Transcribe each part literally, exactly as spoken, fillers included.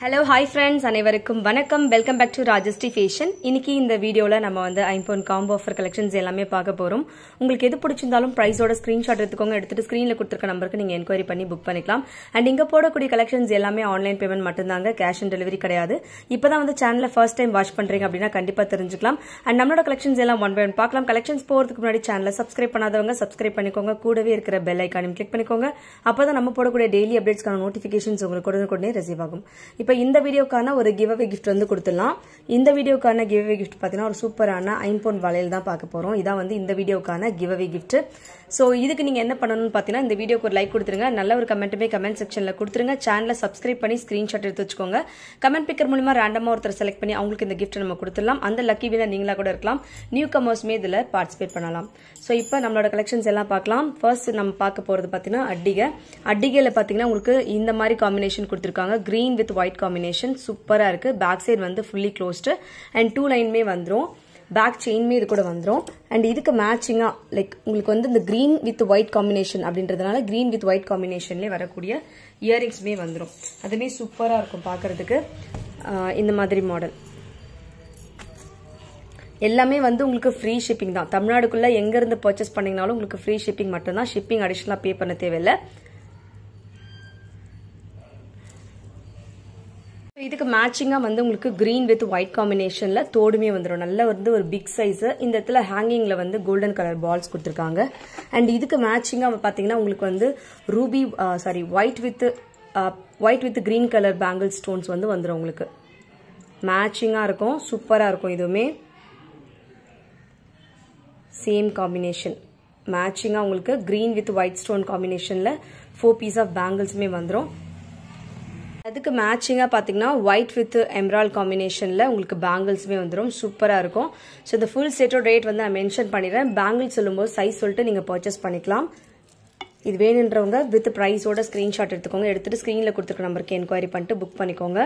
Hello, hi friends, அனைவருக்கும் வணக்கம். Welcome back to Rajashree fashion. இன்னைக்கு இந்த வீடியோல நம்ம வந்து ஐம்பொன் காம்போ ஆஃபர் கலெக்ஷன்ஸ் எல்லாமே பார்க்க போறோம். உங்களுக்கு எது பிடிச்சிருந்தாலும் பிரைஸோட ஸ்கிரீன்ஷாட் எடுத்துக்கோங்க. எடுத்துட்டு ஸ்கிரீன்ல கொடுத்திருக்க நம்பருக்கு நீங்க என்கொயரி பண்ணி புக் பண்ணிக்கலாம். அண்ட் இங்க போடக்கூடிய கலெக்ஷன்ஸ் எல்லாமே ஆன்லைன் பேமெண்ட் மட்டும்தாங்க, கேஷ் ஆன் டெலிவரி கிடையாது. இப்பதான் வந்து சேனலை ஃபர்ஸ்ட் டைம் வாட்ச் பண்றீங்க அப்படின்னா கண்டிப்பா தெரிஞ்சுக்கலாம். அண்ட் நம்மளோட கலெக்ஷன்ஸ் எல்லாம் ஒன் பை ஒன் பார்க்கலாம். கலெக்ஷன்ஸ் போறதுக்கு முன்னாடி சேனலை சப்ஸ்கிரைப் பண்ணாதவங்க சப்ஸ்கிரைப் பண்ணிக்கோங்க. கூடவே இருக்கிற பெல் ஐக்கானையும் கிளிக் பண்ணிக்கோங்க. அப்பதான் நம்ம போடக்கூடிய டெய்லி அப்டேட்ஸ்க்கான நோட்டிபிகேஷன்ஸ் உங்களுக்கு உடனுக்குடனே ரிசீவ் ஆகும். இப்போ இந்த வீடியோக்கான ஒரு கிவ் அவே கிஃப்ட் வந்து கொடுத்துடலாம். இந்த வீடியோக்கான கிவ் அவே கிஃப்ட் பார்த்தீங்கன்னா ஒரு சூப்பரான ஐம்பொன் வளையல் தான் பார்க்க போறோம். இதான் வந்து இந்த வீடியோக்கான கிவ் அவே கிஃப்ட். ஸோ இதுக்கு நீங்க என்ன பண்ணணும்னு பார்த்தீங்கன்னா இந்த வீடியோக்கு ஒரு லைக் கொடுத்துருங்க, நல்ல ஒரு கமெண்ட்டுமே கமெண்ட் செக்ஷன்ல கொடுத்துருங்க. சேனலை சப்ஸ்கிரைப் பண்ணி ஸ்கிரீன்ஷாட் எடுத்து வச்சுக்கோங்க. கமெண்ட் பிக்கர் மூலமா ரேண்டமா ஒருத்தர் செலக்ட் பண்ணி அவங்களுக்கு இந்த கிஃப்ட் நம்ம கொடுத்துடலாம். அந்த லக்கி வினர் நீங்களா கூட இருக்கலாம். நியூ கமர்ஸ்மே இதில் பார்ட்டிசிபேட் பண்ணலாம். ஸோ இப்போ நம்மளோட கலெக்ஷன்ஸ் எல்லாம் பார்க்கலாம். ஃபர்ஸ்ட் நம்ம பார்க்க போறது பார்த்தீங்கன்னா அட்டிகை. அட்டிகையில் பார்த்தீங்கன்னா உங்களுக்கு இந்த மாதிரி காம்பினேஷன் கொடுத்துருக்காங்க. கிரீன் வித் ஒயிட் காம்பினேஷன் சூப்பரா இருக்கு. பேக் சைடு வந்து ஃபுல்லி க்ளோஸ்டு அண்ட் டூ லைன்மே வந்துடும். பேக் செயின்மே இது கூட வந்துடும். அண்ட் இதுக்கு மேட்சிங்கா லைக் உங்களுக்கு வந்து இந்த கிரீன் வித் ஒயிட் காம்பினேஷன் அப்படின்றதுனால கிரீன் வித் ஒயிட் காம்பினேஷன்லேயே வரக்கூடிய இயரிங்ஸ்மே வந்துடும். அதுமே சூப்பரா இருக்கும் பார்க்கறதுக்கு. இந்த மாதிரி மாடல் எல்லாமே வந்து உங்களுக்கு ஃப்ரீ ஷிப்பிங் தான். தமிழ்நாடுக்குள்ள எங்க இருந்து பர்ச்சேஸ் பண்ணீங்கனாலும் உங்களுக்கு ஃப்ரீ ஷிப்பிங் மட்டும்தான். ஷிப்பிங் அடிஷனலா பே பண்ண தேவையில்லை. இதுக்கு மேட்சிங்கா வந்து உங்களுக்கு கிரீன் வித் ஒயிட் காம்பினேஷன்ல தோடுமே வந்துடும். நல்ல வந்து ஒரு பிக் சைஸ். இந்த இடத்துல ஹேங்கிங்ல வந்து கோல்டன் கலர் பால்ஸ் கொடுத்துருக்காங்க. அண்ட் இதுக்கு மேட்சிங்கா பாத்தீங்கன்னா உங்களுக்கு வந்து ruby sorry white with white with green colour bangle stones வந்து வந்துடும். உங்களுக்கு மேட்சிங்கா இருக்கும், சூப்பரா இருக்கும். இதுவுமே சேம் காம்பினேஷன் மேட்சிங்கா உங்களுக்கு கிரீன் வித் ஒயிட் ஸ்டோன் காம்பினேஷன்ல ஃபோர் பீஸ் ஆஃப் பேங்கிள்ஸுமே வந்துடும். அதுக்கு மேட்சிங்கா பாத்தீங்கன்னா ஒயிட் வித் எம்ரால் காம்பினேஷன்ல உங்களுக்கு பேங்கிள்ஸுமே வந்துடும். சூப்பரா இருக்கும். ஸோ இந்த ஃபுல் செட்டோட ரேட் வந்து நான் மென்ஷன் பண்ணிடுறேன். பேங்கிள்ஸ் சொல்லும்போது சைஸ் சொல்லிட்டு நீங்க பர்ச்சேஸ் பண்ணிக்கலாம். இது வேணுன்றவங்க வித் பிரைஸோட ஸ்கிரீன்ஷாட் எடுத்துக்கோங்க. எடுத்துட்டு ஸ்கிரீன்ல கொடுத்துருக்க நம்பருக்கு என்கொயரி பண்ணிட்டு புக் பண்ணிக்கோங்க.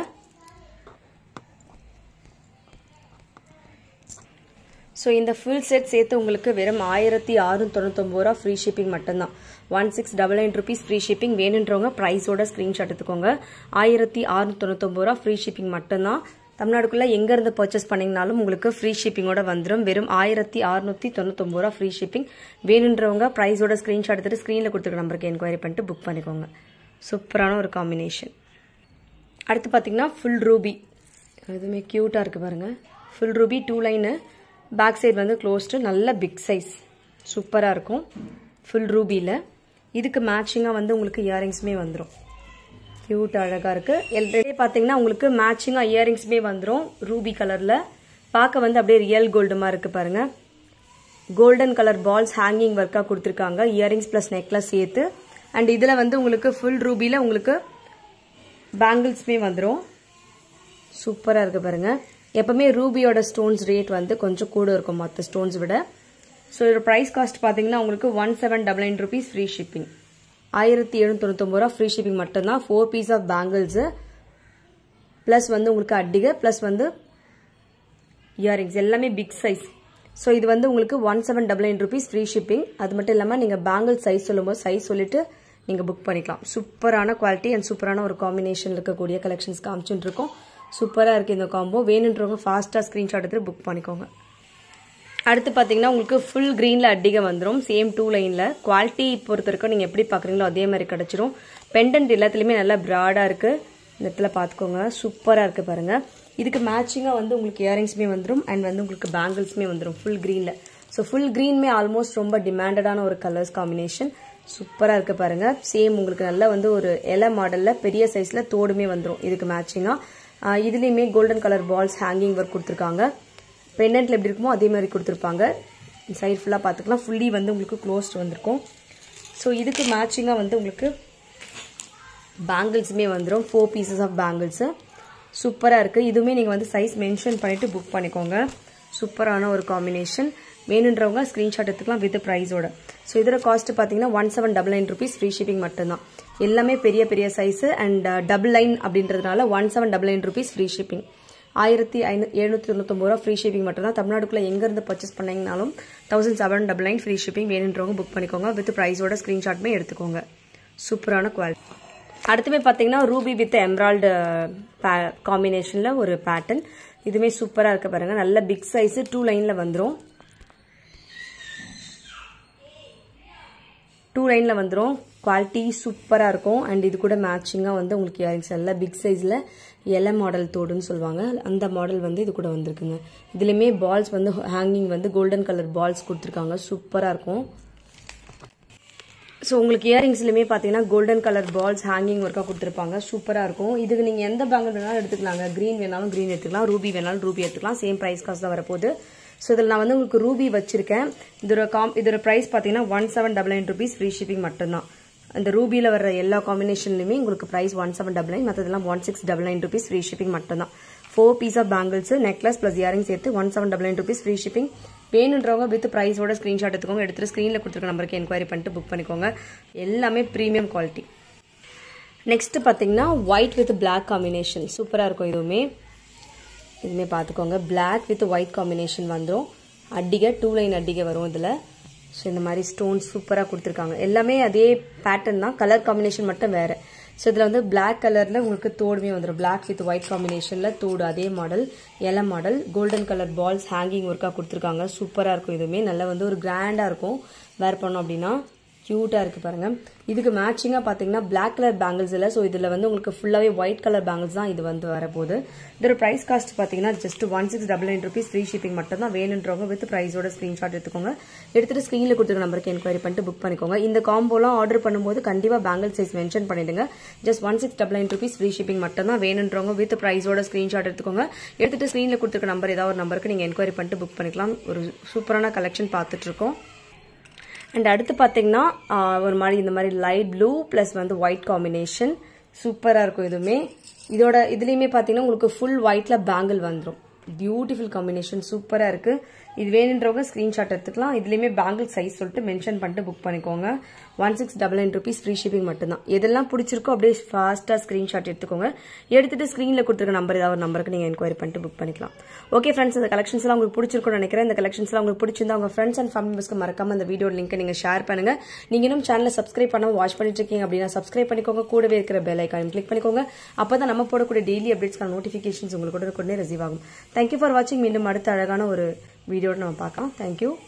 ஸோ இந்த ஃபுல் செட் சேர்த்து உங்களுக்கு வெறும் ஆயிரத்தி ஆறுநூத்தி தொண்ணூத்தொன்பது ரூபா ஃப்ரீ ஷிப்பிங் மட்டும்தான். One six double nine rupees free shipping. வேணுன்றவங்க பிரைஸோட ஸ்கிரீன்ஷாட் எடுத்துக்கோங்க. ஆயிரத்தி ஆறுநூத்தி தொண்ணூத்தொன்பது ரூபா ஃப்ரீ ஷிப்பிங் மட்டும்தான். தமிழ்நாடுக்குள்ள எங்க இருந்து பர்ச்சேஸ் பண்ணீங்கனாலும் உங்களுக்கு ஃப்ரீ ஷிப்பிங்கோட வந்துடும். வெறும் ஆயிரத்தி அறுநூத்தி தொண்ணூத்தொன்பது ரூபா ஃப்ரீ ஷிப்பிங். வேணுன்றவங்க பிரைஸோட ஸ்கிரீன்ஷாட் எடுத்துட்டு ஸ்கிரீன்ல கொடுத்துருக்க நம்பருக்கு என்கொயரி பண்ணிட்டு புக் பண்ணிக்கோங்க. சூப்பரான ஒரு காம்பினேஷன். அடுத்து பாத்தீங்கன்னா ஃபுல் ரூபி. எதுவுமே கியூட்டா இருக்கு பாருங்க. Full ruby two line. Back side வந்து க்ளோஸ்டு, நல்ல பிக் சைஸ், சூப்பராக இருக்கும். ஃபுல் ரூபியில் இதுக்கு மேட்சிங்காக வந்து உங்களுக்கு இயரிங்ஸுமே வந்துடும். கியூட் அழகாக இருக்குது. எல்ரெடி பார்த்தீங்கன்னா உங்களுக்கு மேட்சிங்காக இயரிங்ஸுமே வந்துடும். ரூபி கலரில் பார்க்க வந்து அப்படியே ரியல் கோல்டுமா இருக்குது பாருங்கள். கோல்டன் கலர் பால்ஸ் ஹேங்கிங் ஒர்க்காக கொடுத்துருக்காங்க. இயரிங்ஸ் ப்ளஸ் நெக்லஸ் சேர்த்து. அண்ட் இதில் வந்து உங்களுக்கு ஃபுல் ரூபியில் உங்களுக்கு பேங்கிள்ஸுமே வந்துடும். சூப்பராக இருக்குது பாருங்கள். எப்பவுமே ரூபியோட ஸ்டோன்ஸ் ரேட் வந்து கொஞ்சம் கூட இருக்கும் மற்ற ஸ்டோன்ஸ் விட. ஸோ இதோட ப்ரைஸ் காஸ்ட் பார்த்தீங்கன்னா உங்களுக்கு one seven double nine rupees free shipping. ஆயிரத்தி எழுநூத்தி தொண்ணூத்தொம்பது ரூபா ஃப்ரீ ஷிப்பிங் மட்டும்தான். Four piece of bangles plus வந்து உங்களுக்கு அட்டிகை ப்ளஸ் வந்து இயரிங்ஸ் எல்லாமே பிக் சைஸ். ஸோ இது வந்து உங்களுக்கு one seven double nine rupees free shipping. அது மட்டும் இல்லாமல் நீங்கள் பேங்கிள் சைஸ் சொல்லும்போது சைஸ் சொல்லிட்டு நீங்கள் புக் பண்ணிக்கலாம். சூப்பரான குவாலிட்டி அண்ட் சூப்பரான ஒரு காம்பினேஷன் இருக்கக்கூடிய கலெக்ஷன்ஸ் காமிச்சுட்டு இருக்கோம். சூப்பராக இருக்குது இந்த காம்போ. வேணுன்றவங்க ஃபாஸ்ட்டாக ஸ்க்ரீன்ஷாட் எடுத்து புக் பண்ணிக்கோங்க. அடுத்து பார்த்தீங்கன்னா உங்களுக்கு ஃபுல் க்ரீனில் அட்டிகை வந்துடும். சேம் டூ லைனில். குவாலிட்டி பொறுத்த வரைக்கும் நீங்கள் எப்படி பார்க்குறீங்களோ அதே மாதிரி கிடச்சிரும். பெண்டன்ட் எல்லாத்துலேயுமே நல்லா ப்ராடாக இருக்குது. இந்த இடத்துல பார்த்துக்கோங்க. சூப்பராக இருக்குது பாருங்கள். இதுக்கு மேட்சிங்காக வந்து உங்களுக்கு இயரிங்ஸுமே வந்துடும் அண்ட் வந்து உங்களுக்கு பேங்கிள்ஸுமே வந்துடும் ஃபுல் க்ரீனில். ஸோ ஃபுல் க்ரீனுமே ஆல்மோஸ்ட் ரொம்ப டிமாண்டடான ஒரு கலர்ஸ் காம்பினேஷன். சூப்பராக இருக்குது பாருங்கள். சேம் உங்களுக்கு நல்லா வந்து ஒரு இலை மாடலில் பெரிய சைஸில் தோடுமே வந்துடும் இதுக்கு மேட்சிங்காக. இதுலேயுமே golden colour balls hanging work கொடுத்துருக்காங்க. பெண்டன்ட்ல எப்படி இருக்குமோ அதே மாதிரி கொடுத்துருப்பாங்க. சைடு ஃபுல்லாக பார்த்துக்கலாம். ஃபுல்லி வந்து உங்களுக்கு க்ளோஸ்ட் வந்திருக்கும். ஸோ இதுக்கு மேட்சிங்காக வந்து உங்களுக்கு பேங்கிள்ஸுமே வந்துடும். ஃபோர் பீசஸ் ஆஃப் பேங்கிள்ஸு சூப்பராக இருக்குது. இதுவுமே நீங்கள் வந்து சைஸ் மென்ஷன் பண்ணிவிட்டு புக் பண்ணிக்கோங்க. சூப்பரான ஒரு காம்பினேஷன். வேணுன்றவங்க ஸ்க்ரீன்ஷாட் எடுத்துக்கலாம் வித் ப்ரைஸோட. ஸோ இதோட காஸ்ட் பார்த்தீங்கன்னா one seven double nine rupees free shipping மட்டும்தான். எல்லாமே பெரிய பெரிய சைஸு அண்ட் டபுள் லைன் அப்படின்றதுனால one seven double nine rupees free shipping. ஆயிரத்தி ஐநூ எழுநூத்தி தொண்ணூத்தொம்பது ரூபா ஃப்ரீ ஷிப்பிங் மட்டும்தான். தமிழ்நாடுக்குள்ள எங்கேருந்து பர்ச்சேஸ் பண்ணீங்கனாலும் thousand seven double nine free shipping. வேணுன்றவங்க புக் பண்ணிக்கோங்க வித் ப்ரைஸோட ஸ்க்ரீன்ஷாட்மே எடுத்துக்கோங்க. சூப்பரான குவாலிட்டி. அடுத்துமே பார்த்தீங்கன்னா ரூபி வித் எம்ராய்டு காம்பினேஷன்ல ஒரு பேட்டர்ன். இதுமே சூப்பரா இருக்கு பாருங்க. நல்ல பிக் சைஸ் டூ லைன்ல வந்துரும். டூ லைன்ல வந்துரும். குவாலிட்டி சூப்பரா இருக்கும். அண்ட் இது கூட மேட்சிங்கா வந்து உங்களுக்கு இயரிங்ஸ் நல்ல பிக் சைஸ்ல எல மாடல் தோடுன்னு சொல்லுவாங்க. அந்த மாடல் வந்து இது கூட வந்திருக்குங்க. இதுலயுமே பால்ஸ் வந்து ஹேங்கிங் வந்து கோல்டன் கலர் பால்ஸ் கொடுத்துருக்காங்க. சூப்பரா இருக்கும். ஸோ உங்களுக்கு இயரிங்ஸ்லையுமே பார்த்தீங்கன்னா கோல்டன் கலர் பால்ஸ் ஹேங்கிங் ஒர்க்காக கொடுத்துருப்பாங்க. சூப்பராக இருக்கும். இதுக்கு நீங்கள் எந்த பேங்கிள் வேணாலும் எடுத்துக்கலாங்க. க்ரீன் வேணாலும் க்ரீன் எடுத்துக்கலாம், ரூபி வேணாலும் ரூபி எடுத்துக்கலாம். சேம் ப்ரைஸ் காஸ்ட் தான் வரப்போகுது. ஸோ இதில் நான் வந்து உங்களுக்கு ரூபி வச்சிருக்கேன். இதோட காம் இதோட ப்ரைஸ் பார்த்தீங்கன்னா one seven double nine rupees free shipping மட்டும்தான். இந்த ரூபியில் வர எல்லா காம்பினேஷன்லையுமே உங்களுக்கு price one seven double nine மற்றதெல்லாம் one six double nine rupees free shipping மட்டும்தான். Four piece of bangles necklace plus earring சேர்த்து one seven double nine rupees free shipping. வேணுன்றவங்க வித் ப்ரைஸோட ஸ்கிரீன்ஷாட் எடுத்துக்கோங்க. எடுத்துட்டு ஸ்க்ரீனில் கொடுத்துருக்க நம்பருக்கு என்கொயரி பண்ணிட்டு புக் பண்ணிக்கோங்க. எல்லாமே ப்ரீமியம் குவாலிட்டி. நெக்ஸ்ட் பார்த்தீங்கன்னா ஒயிட் வித் பிளாக் காம்பினேஷன் சூப்பராக இருக்கும். இதுவுமே இதுவுமே பார்த்துக்கோங்க. பிளாக் வித் ஒயிட் காம்பினேஷன் வந்துடும். அடிகை டூ லைன் அடிகை வரும் இதில். ஸோ இந்த மாதிரி ஸ்டோன் சூப்பராக கொடுத்துருக்காங்க. எல்லாமே அதே பேட்டர்ன் தான், கலர் காம்பினேஷன் மட்டும் வேறு. ஸோ இதில் வந்து பிளாக் கலரில் உங்களுக்கு தோடுமே வந்துடும். பிளாக் வித் ஒயிட் காம்பினேஷனில் தோடு அதே மாடல் எல model. Golden colour balls hanging ஒர்க்காக கொடுத்துருக்காங்க. சூப்பராக இருக்கும். இதுவுமே நல்லா வந்து ஒரு கிராண்டாக இருக்கும். வேர் பண்ணோம் அப்படின்னா கியூட்டாக இருக்குது பாருங்கள். இதுக்கு மேட்சிங்காக பார்த்தீங்கன்னா பிளாக் கலர் பேங்கிள்ஸ் இல்லை. ஸோ இதில் வந்து உங்களுக்கு ஃபுல்லாகவே ஒயிட் கலர் பேங்கிள்ஸ் தான் இது வந்து வரப்போகுது. இதோட ப்ரைஸ் காஸ்ட் பார்த்தீங்கன்னா just one six double nine rupees free shipping மட்டும் தான். வேணுன்றவங்க வித் ப்ரைஸோட ஸ்க்ரீன்ஷாட் எடுத்துக்கோங்க. எடுத்துகிட்டு ஸ்க்ரீனில் கொடுத்துருக்க நம்பருக்கு என்கொயரி பண்ணிட்டு புக் பண்ணிக்கோங்க. இந்த காம்போலாம் ஆர்டர் பண்ணும்போது கண்டிப்பாக பேங்கிள் சைஸ் மென்ஷன் பண்ணிடுங்க. Just one six double nine rupees free shipping மட்டும் தான். வேணுன்றவங்க வித் ப்ரைஸோட ஸ்க்ரீன்ஷாட் எடுத்துக்கோங்க. எடுத்துகிட்டு ஸ்க்ரீனில் கொடுத்துருக்க நம்பர் ஏதாவது ஒரு நம்பருக்கு நீங்கள் என்கொயரி பண்ணிட்டு புக் பண்ணிக்கலாம். ஒரு சூப்பரான கலெக்ஷன் பார்த்துட்ருக்கோம். அண்ட் அடுத்து பார்த்தீங்கன்னா ஒரு மாதிரி இந்த மாதிரி லைட் ப்ளூ ப்ளஸ் வந்து ஒயிட் காம்பினேஷன் சூப்பராக இருக்கும். இதுவுமே இதோட இதுலேயுமே பார்த்தீங்கன்னா உங்களுக்கு ஃபுல் ஒயிட்டில் பேங்கிள் வந்துடும். பியூட்டிஃபுல் காம்பினேஷன் சூப்பராக இருக்குது. இது வேணுன்றவங்க ஸ்க்ரீன்ஷாட் எடுத்துக்கலாம். இதுலேயுமே பேங்கிள் சைஸ் சொல்லிட்டு மென்ஷன் பண்ணிட்டு புக் பண்ணிக்கோங்க. One six double nine rupees free shipping மட்டும்தான். எதெல்லாம் பிடிச்சிருக்கோ அப்படியே ஃபாஸ்ட்டாக ஸ்க்ரீன்ஷாட் எடுத்துக்கோங்க. எடுத்துட்டு ஸ்க்ரீனில் கொடுத்துருக்க நம்பர் ஏதாவது ஒரு நம்பருக்கு நீங்கள் என்கொயரி பண்ணிட்டு புக் பண்ணிக்கலாம். ஓகே ஃப்ரெண்ட்ஸ், இந்த கலெக்ஷன்ஸ்லாம் உங்களுக்கு பிடிச்சிருக்கும்னு நினைக்கிறேன். இந்த கலெக்ஷன்ஸ்லாம் உங்களுக்கு பிடிச்சிருந்தா உங்கள் ஃப்ரெண்ட்ஸ் அண்ட் ஃபேமிலி மெம்பர்ஸ்க்கு மறக்காம இந்த வீடியோ லிங்க்கை நீங்கள் ஷேர் பண்ணுங்க. நீங்கள் இன்னும் சேனலை சப்ஸ்கிரைப் பண்ணாமல் வாட்ச் பண்ணிட்டு இருக்கீங்க அப்படின்னா சப்ஸ்கிரைப் பண்ணிக்கோங்க. கூடவே இருக்கிற பெல் ஐக்கான் கிளிக் பண்ணிக்கோங்க. அப்போ தான் நம்ம போடக்கூடிய டெய்லி அப்டேட்ஸ்க்கான நோட்டிஃபிகேஷன்ஸ் உங்களுக்கு உடனே ரிசீவ் ஆகும். தேங்க்யூ ஃபார் வாட்சிங். மீண்டும் அடுத்த அழகான ஒரு வீடியோட நம்ம பார்க்கலாம். தேங்க்யூ.